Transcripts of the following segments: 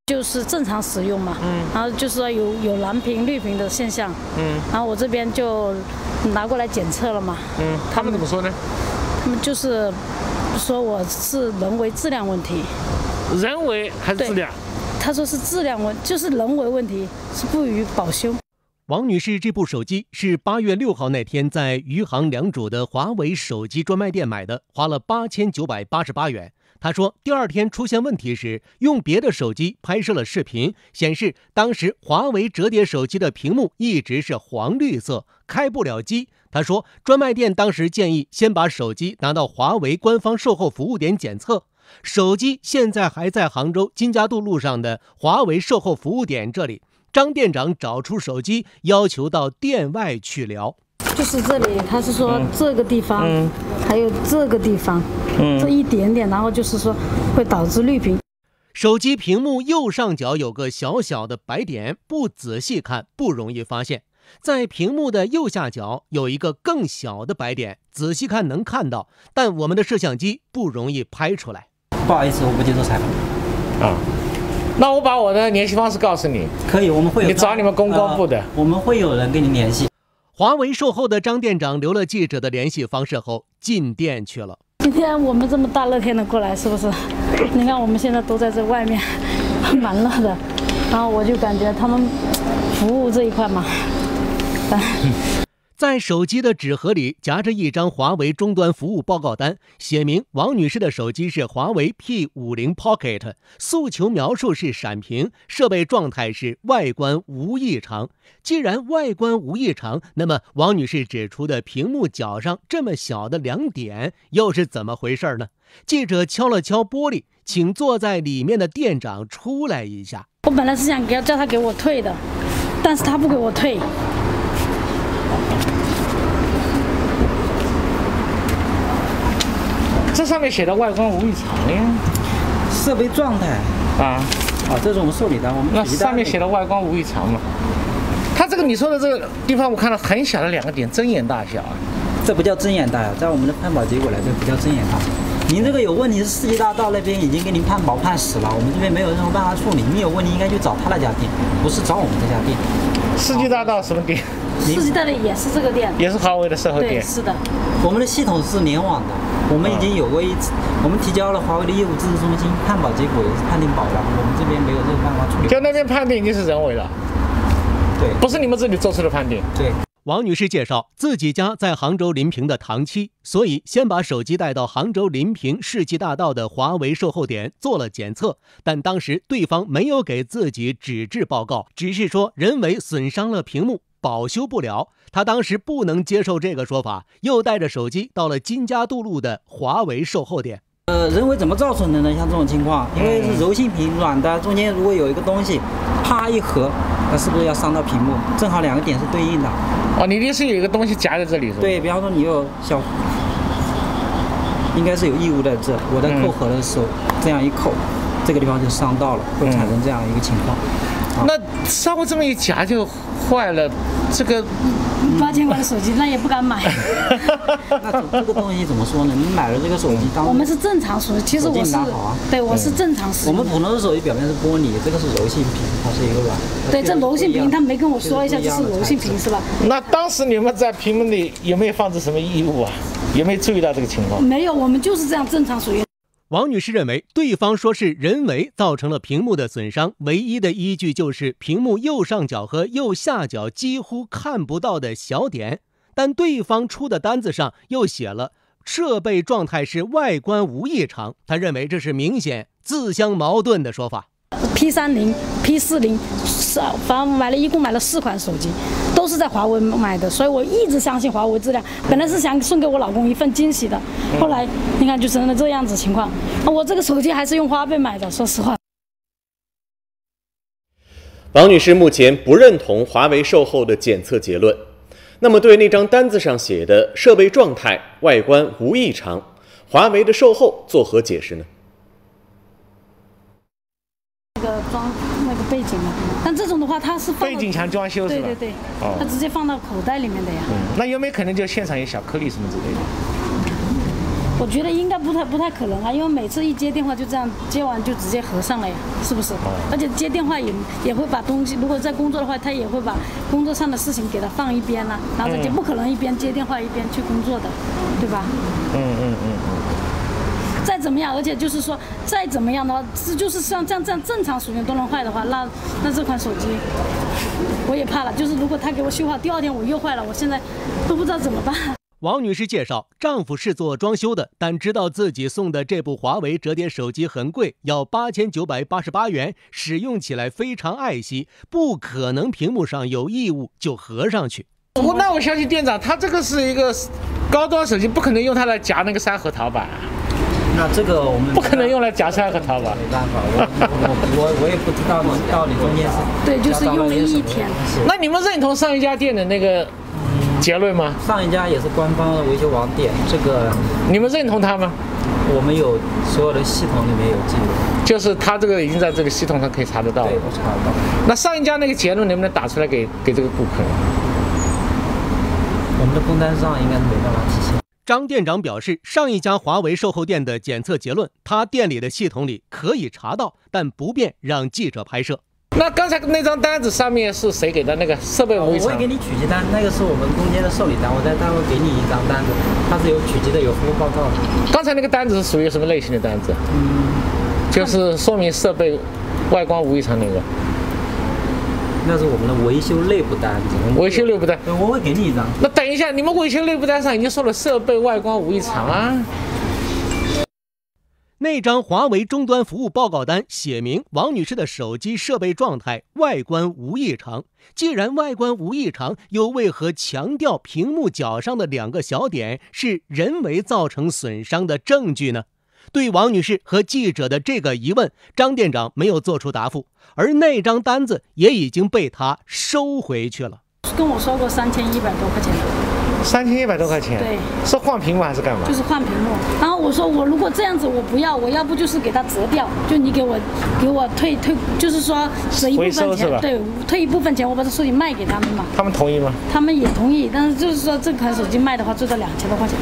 就是正常使用嘛，然后就是说有蓝屏、绿屏的现象，然后我这边就拿过来检测了嘛， 他们怎么说呢？ 他们就是说我是人为质量问题， 人为还是质量？ 他说是质量就是人为问题，是不予保修。 王女士这部手机是8月6号那天在余杭良渚的华为手机专卖店买的，花了8988元。她说第二天出现问题时，用别的手机拍摄了视频，显示当时华为折叠手机的屏幕一直是黄绿色，开不了机。她说专卖店当时建议先把手机拿到华为官方售后服务点检测，手机现在还在杭州金家渡路上的华为售后服务点这里。张店长找出手机，要求到店外去聊。 就是这里，他是说这个地方，还有这个地方，这一点点，然后就是说会导致绿屏。 手机屏幕右上角有个小小的白点，不仔细看不容易发现。在屏幕的右下角有一个更小的白点，仔细看能看到，但我们的摄像机不容易拍出来。 不好意思，我不接受采访。 那我把我的联系方式告诉你， 可以，我们会有。 你找你们公关部的， 我们会有人跟您联系。 华为售后的张店长留了记者的联系方式后，进店去了。 今天我们这么大热天的过来，是不是？你看我们现在都在这外面，蛮热的。然后我就感觉他们服务这一块嘛， 在手机的纸盒里夹着一张华为终端服务报告单，写明王女士的手机是华为 P50 Pocket， 诉求描述是闪屏，设备状态是外观无异常。既然外观无异常，那么王女士指出的屏幕角上这么小的2点又是怎么回事呢？记者敲了敲玻璃，请坐在里面的店长出来一下。 我本来是想叫他给我退的，但是他不给我退。 这上面写的外观无异常呀， 设备状态这是我们受理的，我们那上面写的外观无异常嘛。它这个你说的这个地方，我看到很小的2个点，针眼大小啊。 这不叫针眼大小，在我们的判保结果来，这不叫针眼大小。您这个有问题是世纪大道那边已经给您判保判死了，我们这边没有任何办法处理。你有问题应该去找他那家店，不是找我们这家店。 世纪大道什么店？ 世纪大道也是这个店， 也是华为的售后店。 对，是的。 我们的系统是联网的，我们已经有过一次，我们提交了华为的业务支持中心，判保结果也是判定保了，我们这边没有任何办法处理。 就那边判定已经是人为了， 对， 不是你们这里做出的判定。 对。 王女士介绍，自己家在杭州临平的堂期，所以先把手机带到杭州临平世纪大道的华为售后点做了检测，但当时对方没有给自己纸质报告，只是说人为损伤了屏幕，保修不了。她当时不能接受这个说法，又带着手机到了金家渡路的华为售后点。 人为怎么造成的呢？像这种情况，因为是柔性屏软的，中间如果有一个东西，啪一合，那是不是要伤到屏幕？正好2个点是对应的。 你的是有一个东西夹在这里是吧？ 对，比方说你有应该是有异物在这，我在扣合的时候这样一扣，这个地方就伤到了，会产生这样一个情况。 那稍微这么一夹就坏了，这个 8000块的手机那也不敢买。 那这个东西怎么说呢？你买了这个手机， 我们是正常手机，其实我是对，我是正常使用。 我们普通的手机表面是玻璃，这个是柔性屏，它是一个软。 对，这柔性屏他没跟我说一下，就是柔性屏是吧？ 那当时你们在屏幕里有没有放置什么异物啊？有没有注意到这个情况？ 没有，我们就是这样正常使用。 王女士认为，对方说是人为造成了屏幕的损伤，唯一的依据就是屏幕右上角和右下角几乎看不到的小点，但对方出的单子上又写了设备状态是外观无异常，她认为这是明显自相矛盾的说法。 P30、P40，反正一共买了4款手机，都是在华为买的，所以我一直相信华为质量。本来是想送给我老公一份惊喜的，后来你看就成了这样子情况。我这个手机还是用花呗买的，说实话。 王女士目前不认同华为售后的检测结论，那么对那张单子上写的设备状态、外观无异常，华为的售后作何解释呢？ 装那个背景的，但这种的话，它是背景墙装修是吧？ 对对对，它直接放到口袋里面的呀。 那有没有可能就现场有小颗粒什么之类的？ 我觉得应该不太可能啊，因为每次一接电话就这样接完就直接合上了呀，是不是？而且接电话也会把东西，如果在工作的话，他也会把工作上的事情给他放一边啦，然后他就不可能一边接电话一边去工作的，对吧？再怎么样，而且就是说，再怎么样的话，就是像这样正常水平都能坏的话，那这款手机我也怕了。就是如果他给我修好，第2天我又坏了，我现在都不知道怎么办。 王女士介绍，丈夫是做装修的，但知道自己送的这部华为折叠手机很贵，要8988元，使用起来非常爱惜，不可能屏幕上有异物就合上去。 那我相信店长，他这个是一个高端手机，不可能用它来夹那个3核桃吧？ 那这个我们不可能用来夹3核桃吧？ 没办法，我也不知道你到底中间是对，就是用了1天。 那你们认同上一家店的那个结论吗？ 上一家也是官方的维修网点，这个你们认同它吗？ 我们有所有的系统里面有记录， 就是它这个已经在这个系统上可以查得到了。 对，我查得到。 那上一家那个结论能不能打出来给这个顾客？ 我们的工单上应该是没办法体现。 张店长表示，上一家华为售后店的检测结论，他店里的系统里可以查到，但不便让记者拍摄。 那刚才那张单子上面是谁给的那个设备无异常？ 我会给你取集单，那个是我们攻坚的受理单，我待会给你一张单子，它是有取集的，有服务报告的。 刚才那个单子是属于什么类型的单子？就是说明设备外观无异常那个。 那是我们的维修内部单子。 维修内部单， 我会给你一张。 那等一下，你们维修内部单上已经说了设备外观无异常啊。 那张华为终端服务报告单写明王女士的手机设备状态外观无异常。既然外观无异常，又为何强调屏幕角上的2个小点是人为造成损伤的证据呢？对王女士和记者的这个疑问，张店长没有做出答复，而那张单子也已经被他收回去了。 跟我说过3100多块钱的。 3100多块钱， 对， 是换屏幕还是干嘛？ 就是换屏幕。然后我说我如果这样子我不要，我要不就是给他折掉，就你给我退，就是说折一部分钱，对，退一部分钱，我把这手机卖给他们嘛。 他们同意吗？ 他们也同意，但是就是说这款手机卖的话最多2000多块钱。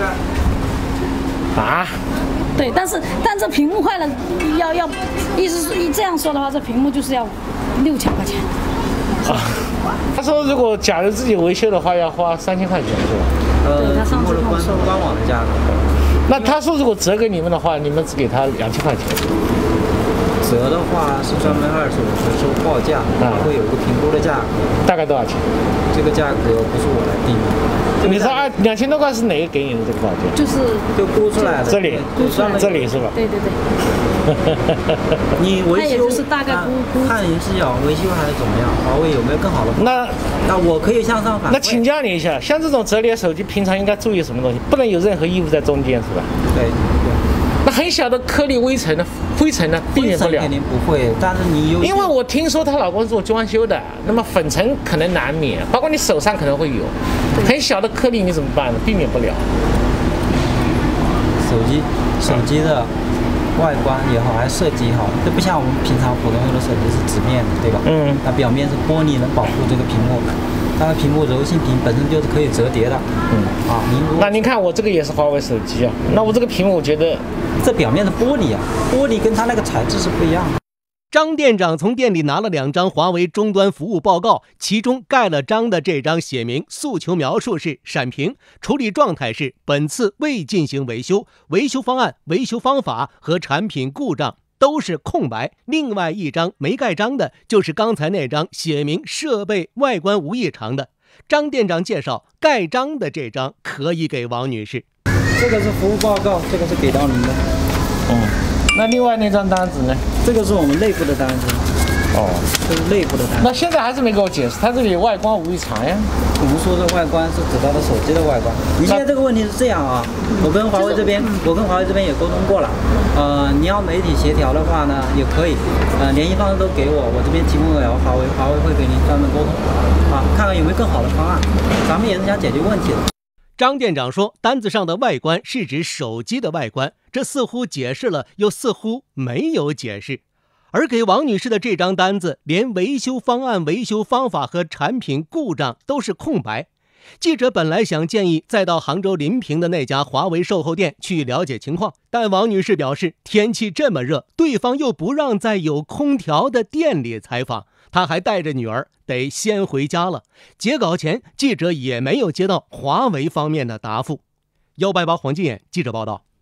啊？ 对，但这屏幕坏了，意思是这样说的话，这屏幕就是要6000块钱。 啊，他说如果假如自己维修的话，要花3000块钱是吧？ 对，他上次跟我说官网的价格。 那他说如果折给你们的话，你们只给他2000块钱。 折的话是专门25天收报价，会有一个评估的价格。 大概多少钱？ 这个价格不是我来定的。 你说2000多块是哪个给你的这个报价？ 就估出来的。 这里是吧？ 对。 你维修就是大概看你是要维修还是怎么样？华为有没有更好的？那我可以向上反馈。 那请教你一下，像这种折叠手机，平常应该注意什么东西？不能有任何异物在中间，是吧？ 对。 那很小的颗粒灰尘呢？避免不了。 肯定不会，但是你有。 因为我听说她老公是做装修的，那么粉尘可能难免，包括你手上可能会有很小的颗粒，你怎么办呢？避免不了。 手机的外观也好，还是设计也好，这不像我们平常普通用的手机是直面的，对吧？它表面是玻璃，能保护这个屏幕。它的屏幕柔性屏本身就是可以折叠的。那您看我这个也是华为手机啊，那我这个屏幕我觉得这表面的玻璃啊，玻璃跟它那个材质是不一样的。 张店长从店里拿了2张华为终端服务报告，其中盖了章的这张写明诉求描述是闪屏，处理状态是本次未进行维修，维修方案、维修方法和产品故障都是空白。另外一张没盖章的就是刚才那张写明设备外观无异常的。张店长介绍，盖章的这张可以给王女士。 这个是服务报告，这个是给到您的。 那另外那张单子呢？ 这个是我们内部的单子。这是内部的单子。 那现在还是没给我解释，它这里外观无异常呀。 我们说的外观是指到的手机的外观。你现在这个问题是这样啊，我跟华为这边也沟通过了。你要媒体协调的话呢，也可以。联系方式都给我，我这边提供了华为会给您专门沟通看看有没有更好的方案。咱们也是想解决问题的。 张店长说，单子上的外观是指手机的外观，这似乎解释了，又似乎没有解释。而给王女士的这张单子，连维修方案、维修方法和产品故障都是空白。 记者本来想建议再到杭州临平的那家华为售后店去了解情况，但王女士表示天气这么热，对方又不让在有空调的店里采访，她还带着女儿得先回家了。截稿前，记者也没有接到华为方面的答复。188黄金眼记者报道。